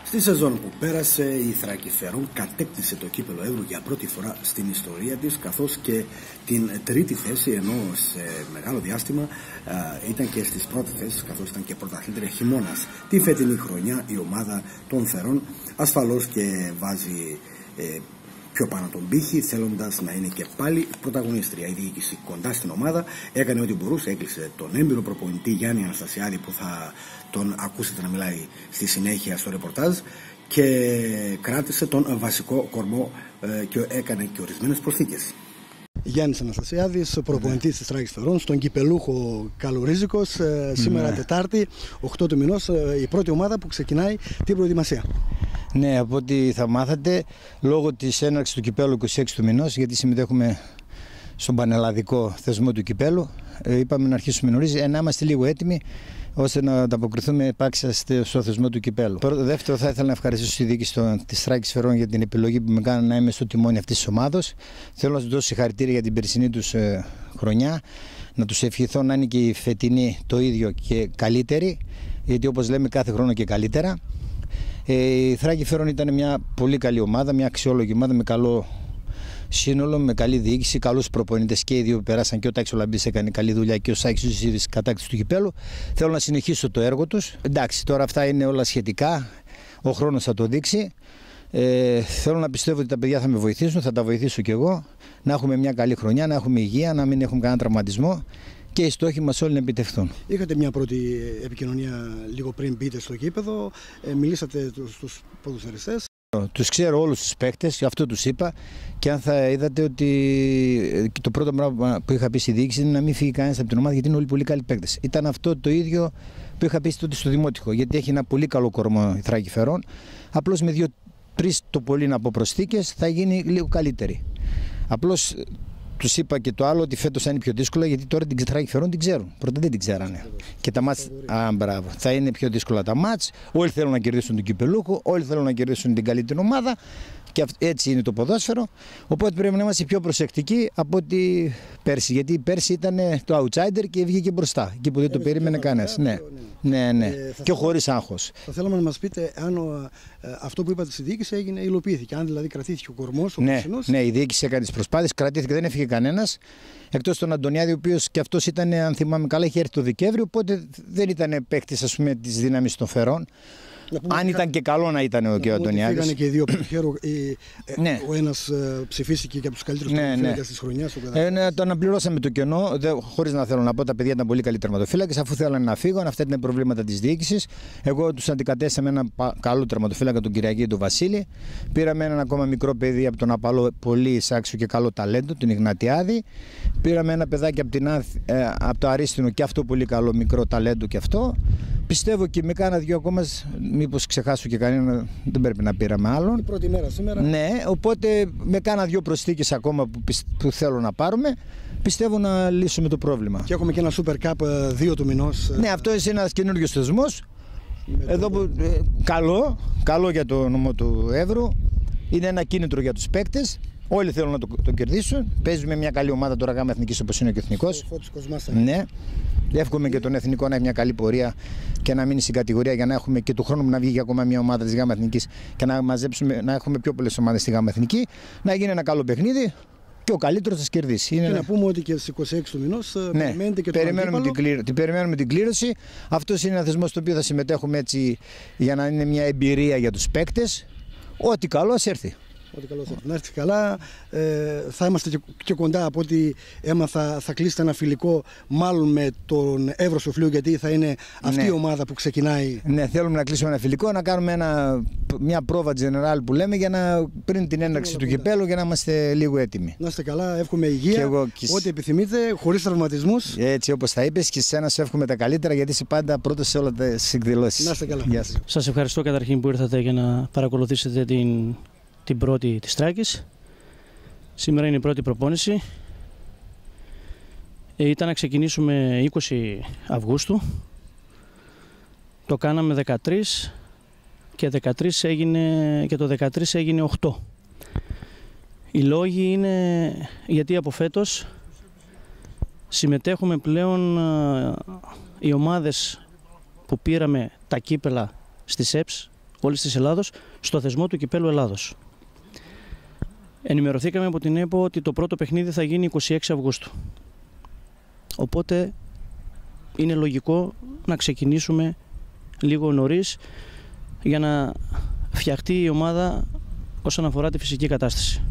Στη σεζόν που πέρασε, η Θράκη Φερών κατέκτησε το κύπελλο Εύρου για πρώτη φορά στην ιστορία της, καθώς και την τρίτη θέση, ενώ σε μεγάλο διάστημα ήταν και στις πρώτες θέσεις, καθώς ήταν και πρωταθλήτρια χειμώνας. Τη φετινή χρονιά η ομάδα των Φερών ασφαλώς και βάζει πιο πάνω τον πύχη, θέλοντας να είναι και πάλι πρωταγωνίστρια. Η διοίκηση κοντά στην ομάδα έκανε ό,τι μπορούσε, έκλεισε τον έμπειρο προπονητή Γιάννη Αναστασιάδη, που θα τον ακούσετε να μιλάει στη συνέχεια στο ρεπορτάζ, και κράτησε τον βασικό κορμό και έκανε και ορισμένες προσθήκες. Γιάννης Αναστασιάδης, προπονητής της Θράκης Φερών, στον κυπελούχο Καλουρίζικος. Σήμερα Τετάρτη, 8 του μηνός, η πρώτη ομάδα που ξεκινάει την προετοιμασία. Ναι, από ό,τι θα μάθατε, λόγω της έναρξης του κυπέλλου 26 του μηνός, γιατί συμμετέχουμε στον πανελλαδικό θεσμό του κυπέλλου, είπαμε να αρχίσουμε νωρίς, να είμαστε λίγο έτοιμοι, ώστε να ανταποκριθούμε επάξια στο θεσμό του κυπέλλου. Δεύτερο, θα ήθελα να ευχαριστήσω τη διοίκηση της Θράκης Φερών για την επιλογή που με κάνανε να είμαι στο τιμόνι αυτής της ομάδος. Θέλω να τους δώσω συγχαρητήρια για την περσινή τους χρονιά, να τους ευχηθώ να είναι και η φετινή το ίδιο και καλύτερη, γιατί όπως λέμε κάθε χρόνο και καλύτερα. Η Θράκη Φερών ήταν μια πολύ καλή ομάδα, μια αξιόλογη ομάδα με καλό σύνολο, με καλή διοίκηση, καλούς προπονητές, και οι δύο που περάσαν, και ο Τάκης ο Λαμπής έκανε καλή δουλειά και ο Σάκης ο Ζησίδης κατάκτηση του κυπέλλου. Θέλω να συνεχίσω το έργο τους. Εντάξει, τώρα αυτά είναι όλα σχετικά, ο χρόνος θα το δείξει. Θέλω να πιστεύω ότι τα παιδιά θα με βοηθήσουν, θα τα βοηθήσω κι εγώ, να έχουμε μια καλή χρονιά, να έχουμε υγεία, να μην έχουμε κανένα τραυματισμό και οι στόχοι μας όλοι να επιτευχθούν. Είχατε μια πρώτη επικοινωνία λίγο πριν μπείτε στο γήπεδο, μιλήσατε στους ποδοσφαιριστές. Τους ξέρω όλους τους παίκτες, γι' αυτό τους είπα, και αν θα είδατε ότι το πρώτο πράγμα που είχα πει στη διοίκηση είναι να μην φύγει κανένας από την ομάδα, γιατί είναι όλοι πολύ καλοί παίκτες. Ήταν αυτό το ίδιο που είχα πει τότε στο Δημότυχο, γιατί έχει ένα πολύ καλό κορμό η Θράκη Φερών. Απλώς με 2-3 το πολύ να πω προσθήκες θα γίνει λίγο καλύτερη. Απλώς τους είπα και το άλλο, ότι φέτος θα είναι πιο δύσκολα, γιατί τώρα την Θράκη Φερών την ξέρουν. Πρώτα δεν την ξέρανε. Και τα μάτς, μπράβο, θα είναι πιο δύσκολα τα μάτς. Όλοι θέλουν να κερδίσουν τον κυπελούχο, όλοι θέλουν να κερδίσουν την καλύτερη ομάδα. Και έτσι είναι το ποδόσφαιρο. Οπότε πρέπει να είμαστε πιο προσεκτικοί από ότι πέρσι. Γιατί πέρσι ήταν το outsider και βγήκε μπροστά. Εκεί που δεν το περίμενε κανένας. Ναι. Και χωρίς άγχος. Θα θέλαμε να μας πείτε αν αυτό που είπατε στη διοίκηση υλοποιήθηκε. Αν δηλαδή κρατήθηκε ο κορμός, ο περσινός. Ναι, η διοίκηση έκανε τις προσπάθειες, κρατήθηκε, δεν έφυγε κανένας. Εκτός τον Αντωνιάδη, ο οποίος και αυτός ήταν, αν θυμάμαι καλά, είχε έρθει το Δεκέμβριο. Οπότε δεν ήταν παίκτης, ας πούμε, της δύναμης των Φερών. Αν ήταν και καλό να ήταν ο Αντωνιάδης. Πήγανε και οι δύο πρωτοχέρο. Ο ένας ψηφίστηκε και από τους καλύτερους τερματοφύλακες της χρονιάς. Το αναπληρώσαμε το κενό, χωρίς να θέλω να πω. Τα παιδιά ήταν πολύ καλοί τερματοφύλακες, αφού θέλανε να φύγουν. Αυτά ήταν προβλήματα της διοίκησης. Εγώ τους αντικατέστησα με έναν καλό τερματοφύλακα, τον Κυριακή, τον Βασίλη. Πήραμε έναν ακόμα μικρό παιδί από τον Απαλό, πολύ εισάξιο και καλό ταλέντο, τον Ιγνατιάδη. Πήραμε ένα παιδάκι από το Αρίστινο, και αυτό πολύ καλό μικρό ταλέντο και αυτό. Πιστεύω και με κάνα δυο ακόμα, μήπως ξεχάσω και κανένα, δεν πρέπει να πήραμε άλλον. Η πρώτη μέρα σήμερα. Ναι, οπότε με κάνα δυο προσθήκες ακόμα που θέλω να πάρουμε, πιστεύω να λύσουμε το πρόβλημα. Και έχουμε και ένα Super Cup 2 του μηνός. Ναι, αυτό είναι ένας καινούριος θεσμός. Εδώ που, καλό για το νομό του Εύρου. Είναι ένα κίνητρο για τους παίκτες. Όλοι θέλουν να το κερδίσουν. Παίζουμε μια καλή ομάδα τώρα, γάμα εθνικής, όπως είναι και ο εθνικός. Ναι. Εύχομαι και τον εθνικό να έχει μια καλή πορεία και να μείνει στην κατηγορία, για να έχουμε και του χρόνου να βγει ακόμα μια ομάδα της γάμα εθνικής και να μαζέψουμε, να έχουμε πιο πολλές ομάδες στη γάμα εθνική. Να γίνει ένα καλό παιχνίδι και ο καλύτερος θα κερδίσει. Και να πούμε ότι και στις 26 του μηνός περιμένετε και περιμένουμε την κλήρωση. Αυτός είναι ένα θεσμό στο οποίο θα συμμετέχουμε, έτσι, για να είναι μια εμπειρία για τους παίκτες. Ό,τι καλό ας έρθει. Ό,τι καλό θα έρθει. Να έρθει καλά. Θα είμαστε και κοντά, από ό,τι έμαθα. Θα κλείσετε ένα φιλικό, μάλλον με τον Εύρο Σοφλίου, γιατί θα είναι αυτή η ομάδα που ξεκινάει. Ναι, θέλουμε να κλείσουμε ένα φιλικό, να κάνουμε μια πρόβα general που λέμε, πριν την έναρξη του κυπέλλου, για να είμαστε λίγο έτοιμοι. Να είστε καλά, εύχομαι υγεία, ό,τι επιθυμείτε, χωρίς τραυματισμούς. Έτσι, όπως θα είπες, και σε εσένα σου εύχομαι τα καλύτερα, γιατί είσαι πάντα πρώτος σε όλα τις εκδηλώσεις. Να είστε καλά. Σας ευχαριστώ καταρχήν που ήρθατε για να παρακολουθήσετε την πρώτη της Θράκης. Σήμερα είναι η πρώτη προπόνηση. Ήταν να ξεκινήσουμε 20 Αυγούστου. Το κάναμε 13 και το 13 έγινε 8. Οι λόγοι είναι γιατί από φέτος συμμετέχουμε πλέον οι ομάδες που πήραμε τα κύπελα στις ΕΠΣ, όλης της Ελλάδος στο θεσμό του Κυπέλλου Ελλάδος. Ενημερωθήκαμε από την ΕΠΟ ότι το πρώτο παιχνίδι θα γίνει 26 Αυγούστου. Οπότε είναι λογικό να ξεκινήσουμε λίγο νωρίς για να φτιαχτεί η ομάδα όσον αφορά τη φυσική κατάσταση.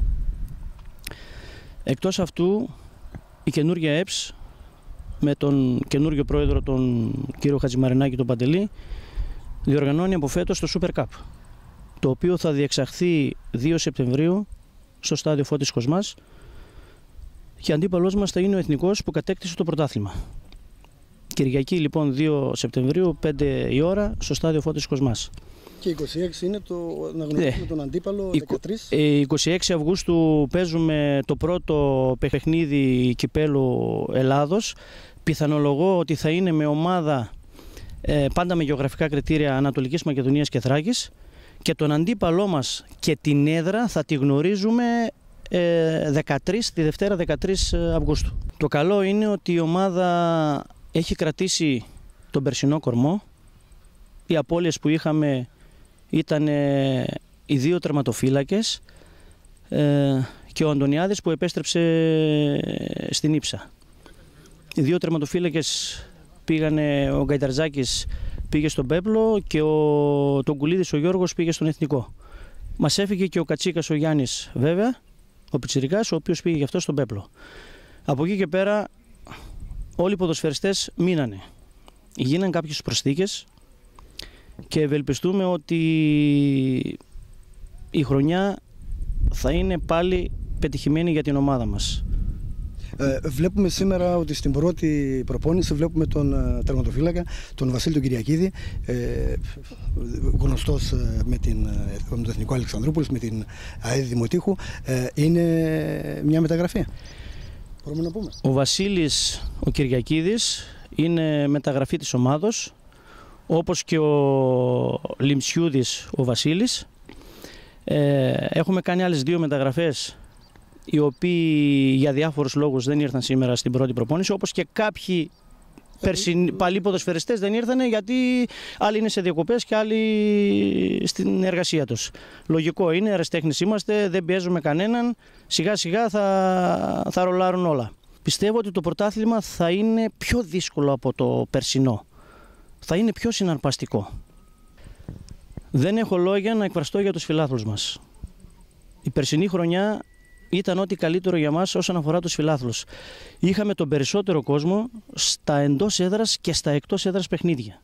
Εκτός αυτού, η καινούργια ΕΠΣ με τον καινούργιο πρόεδρο, τον κύριο Χατζημαρινάκη, τον Παντελή, διοργανώνει από φέτος το Super Cup, το οποίο θα διεξαχθεί 2 Σεπτεμβρίου στο στάδιο Φώτης Κοσμάς και αντίπαλός μας θα είναι ο Εθνικός που κατέκτησε το πρωτάθλημα. Κυριακή λοιπόν 2 Σεπτεμβρίου, 5 η ώρα, στο στάδιο Φώτης Κοσμάς. Και 26 είναι να γνωρίσουμε τον αντίπαλο, 13. 26 Αυγούστου παίζουμε το πρώτο παιχνίδι Κυπέλλου Ελλάδος. Πιθανολογώ ότι θα είναι με ομάδα πάντα με γεωγραφικά κριτήρια Ανατολικής Μακεδονίας και Θράκης, και τον αντίπαλό μας και την έδρα θα τη γνωρίζουμε τη Δευτέρα 13 Αυγούστου. Το καλό είναι ότι η ομάδα έχει κρατήσει τον περσινό κορμό. Οι απώλειες που είχαμε ήταν οι 2 τερματοφύλακες και ο Αντωνιάδης που επέστρεψε στην Ίψα. Οι 2 τερματοφύλακες πήγανε, ο Γκαϊταρζάκης πήγε στον Πέπλο και τον Κουλίδης ο Γιώργος πήγε στον Εθνικό. Μας έφυγε και ο Κατσίκας ο Γιάννης βέβαια, ο πιτσιρικάς, ο οποίος πήγε γι' αυτό στον Πέπλο. Από εκεί και πέρα όλοι οι ποδοσφαιριστές μείνανε. Γίναν κάποιες προσθήκες και ευελπιστούμε ότι η χρονιά θα είναι πάλι πετυχημένη για την ομάδα μας. Βλέπουμε σήμερα ότι στην πρώτη προπόνηση βλέπουμε τον τερματοφύλακα, τον Βασίλη τον Κυριακίδη, γνωστός με τον Εθνικό Αλεξανδρούπολης, με την ΑΕΔ Δημοτήχου. Είναι μια μεταγραφή, μπορούμε να πούμε. Ο Βασίλης ο Κυριακίδης είναι μεταγραφή της ομάδος, όπως και ο Λιμσιούδης ο Βασίλης. Έχουμε κάνει άλλες 2 μεταγραφές, οι οποίοι για διάφορους λόγους δεν ήρθαν σήμερα στην πρώτη προπόνηση, όπως και κάποιοι παλιοί ποδοσφαιριστές δεν ήρθαν γιατί άλλοι είναι σε διακοπές και άλλοι στην εργασία τους. Λογικό είναι, αεραστέχνες είμαστε, δεν πιέζουμε κανέναν, σιγά σιγά θα ρολάρουν όλα. Πιστεύω ότι το πρωτάθλημα θα είναι πιο δύσκολο από το περσινό. Θα είναι πιο συναρπαστικό. Δεν έχω λόγια να εκφραστώ για τους φιλάθλους μας. Η περσινή χρονιά ήταν ό,τι καλύτερο για μας όσον αφορά τους φιλάθλους. Είχαμε τον περισσότερο κόσμο στα εντός έδρας και στα εκτός έδρας παιχνίδια.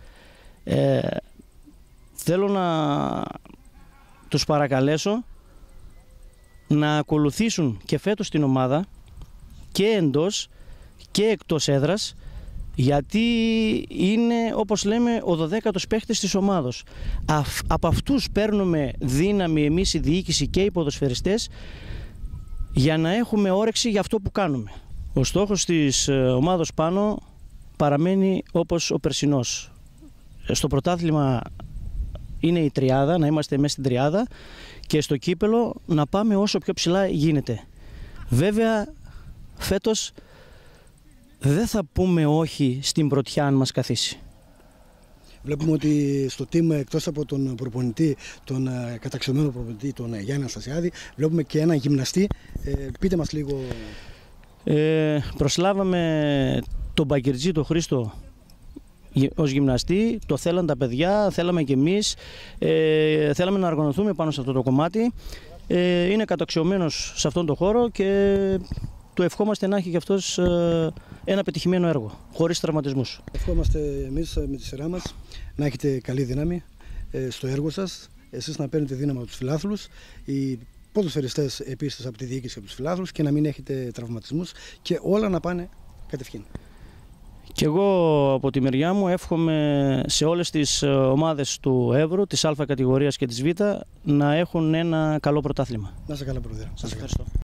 Θέλω να τους παρακαλέσω να ακολουθήσουν και φέτος την ομάδα και εντός και εκτός έδρας, γιατί είναι, όπως λέμε, ο 12ος παίχτης της ομάδος. Από αυτούς παίρνουμε δύναμη εμείς η διοίκηση και οι ποδοσφαιριστές για να έχουμε όρεξη για αυτό που κάνουμε. Ο στόχος της ομάδος πάνω παραμένει όπως ο περσινός. Στο πρωτάθλημα είναι η τριάδα, να είμαστε μέσα στην τριάδα, και στο κύπελο να πάμε όσο πιο ψηλά γίνεται. Βέβαια φέτος δεν θα πούμε όχι στην πρωτιά αν μας καθίσει. Βλέπουμε ότι στο team, εκτός από τον προπονητή, τον καταξιωμένο προπονητή, τον Γιάννη Αναστασιάδη, βλέπουμε και έναν γυμναστή. Πείτε μας λίγο. Προσλάβαμε τον Μπαγκερτζή, τον Χρήστο, ως γυμναστή. Το θέλαν τα παιδιά, θέλαμε και εμείς. Θέλαμε να οργανωθούμε πάνω σε αυτό το κομμάτι. Είναι καταξιωμένος σε αυτόν τον χώρο και του ευχόμαστε να έχει και αυτός ένα πετυχημένο έργο, χωρίς τραυματισμούς. Ευχόμαστε εμείς με τη σειρά μας να έχετε καλή δύναμη στο έργο σας, εσείς να παίρνετε δύναμη από τους φιλάθλους, οι ποδοσφαιριστές επίσης από τη διοίκηση από τους φιλάθλους, και να μην έχετε τραυματισμούς και όλα να πάνε κατευχήν. Και εγώ από τη μεριά μου εύχομαι σε όλες τις ομάδες του Εύρου, της Α κατηγορίας και της Β, να έχουν ένα καλό πρωτάθλημα. Να είστε καλά, Πρόεδρε. Σας ευχαριστώ.